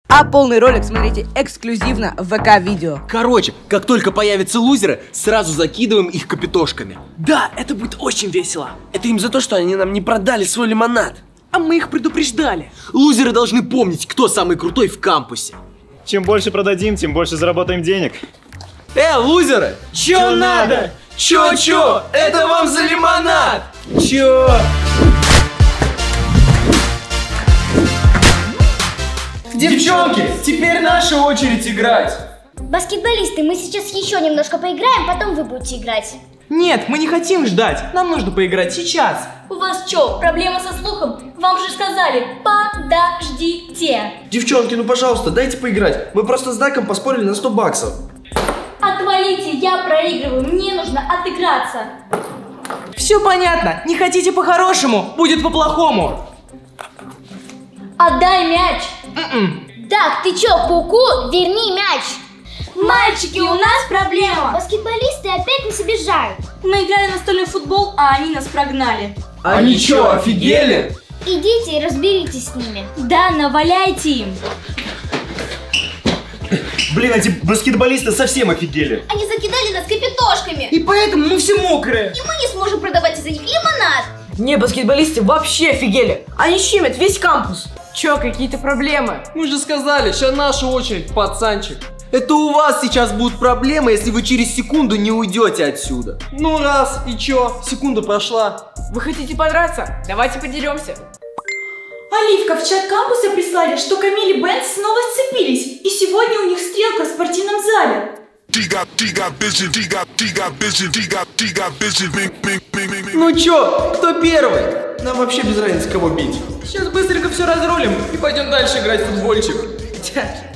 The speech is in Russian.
А полный ролик смотрите эксклюзивно в ВК-видео. Короче, как только появятся лузеры, сразу закидываем их капитошками. Да, это будет очень весело. Это им за то, что они нам не продали свой лимонад. А мы их предупреждали. Лузеры должны помнить, кто самый крутой в кампусе. Чем больше продадим, тем больше заработаем денег. Лузеры! Чё надо? Чё? Это вам за лимонад? Чё? Девчонки, теперь наша очередь играть. Баскетболисты, мы сейчас еще немножко поиграем, потом вы будете играть. Нет, мы не хотим ждать. Нам нужно поиграть сейчас. У вас что, проблема со слухом? Вам же сказали, подождите. Девчонки, ну пожалуйста, дайте поиграть. Мы просто с Даком поспорили на 100 баксов. Отвалите, я проигрываю, мне нужно отыграться. Все понятно. Не хотите по-хорошему, будет по-плохому. Отдай мяч. Дак, ты чё, куку? Верни мяч. Мальчики, у нас проблема. Баскетболисты опять нас обижают. Мы играли настольный футбол, а они нас прогнали. Они чё, офигели? Идите и разберитесь с ними. Да, наваляйте им. Блин, эти баскетболисты совсем офигели. Они закидали нас капитошками. И поэтому мы все мокрые. И мы не сможем продавать из-за них лимонад. Не, баскетболисты вообще офигели. Они щемят весь кампус. Чё, какие-то проблемы? Мы же сказали, сейчас наша очередь, пацанчик. Это у вас сейчас будут проблемы, если вы через секунду не уйдете отсюда. Ну раз, и чё? Секунда прошла. Вы хотите подраться? Давайте подеремся. Оливка, в чат кампуса прислали, что Камиль и Бен снова сцепились. И сегодня у них стрелка в спортивном зале. Ну чё, кто первый? Нам вообще без разницы, кого бить. Сейчас быстренько все разрулим и пойдем дальше играть в футбольчик.